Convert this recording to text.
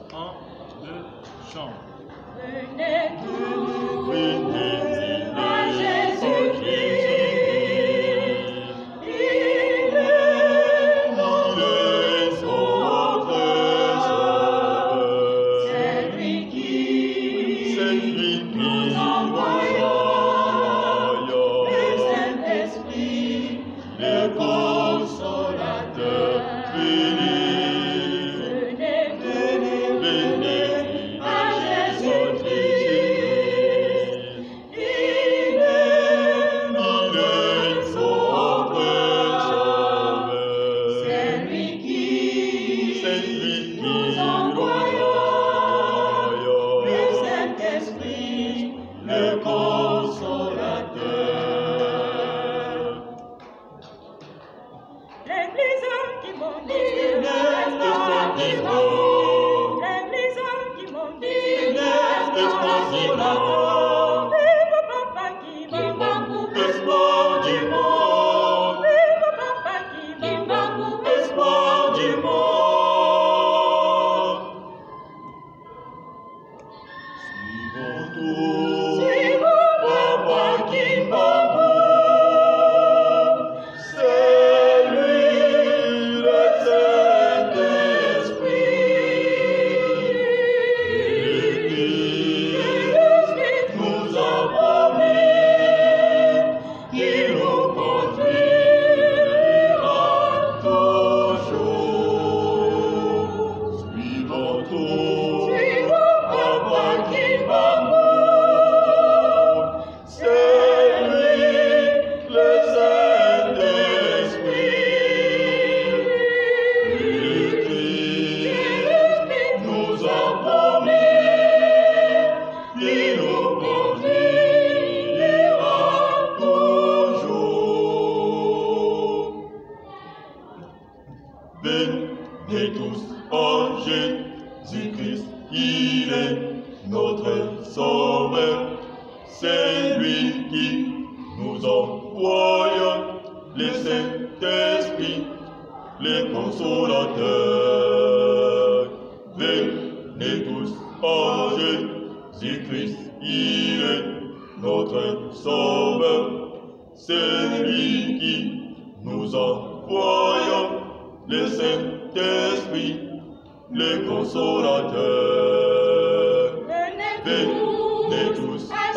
Un, deux, chante. Venez tous, Venez à Jésus-Christ. Il est notre Sauveur. C'est lui qui nous envoya le Saint-Esprit, le Consolateur. Venez à Jésus-Christ. Il est notre Sauveur. C'est lui qui nous envoya le Saint-Esprit, le Consolateur. L'Église qui bondit, l'espoir qui monte. L'Église qui bondit, l'espoir qui monte. Vive Papa qui monte, espoir du monde. Vive Papa qui monte, espoir du monde. Suivons Papa qui monte. C'est lui le Saint-Esprit. Nous a promis qu'il nous conduira toujours. Suivons Papa qui m'amoure. C'est lui le Saint-Esprit. Christ nous a promis qu'il nous conduira toujours. Venez tous en Jésus-Christ, il est notre Sauveur. C'est lui qui nous envoie le Saint-Esprit, le Consolateur. Venez tous en Jésus-Christ, il est notre Sauveur. C'est lui qui nous envoie le Saint-Esprit, le Consolateur. Venez tous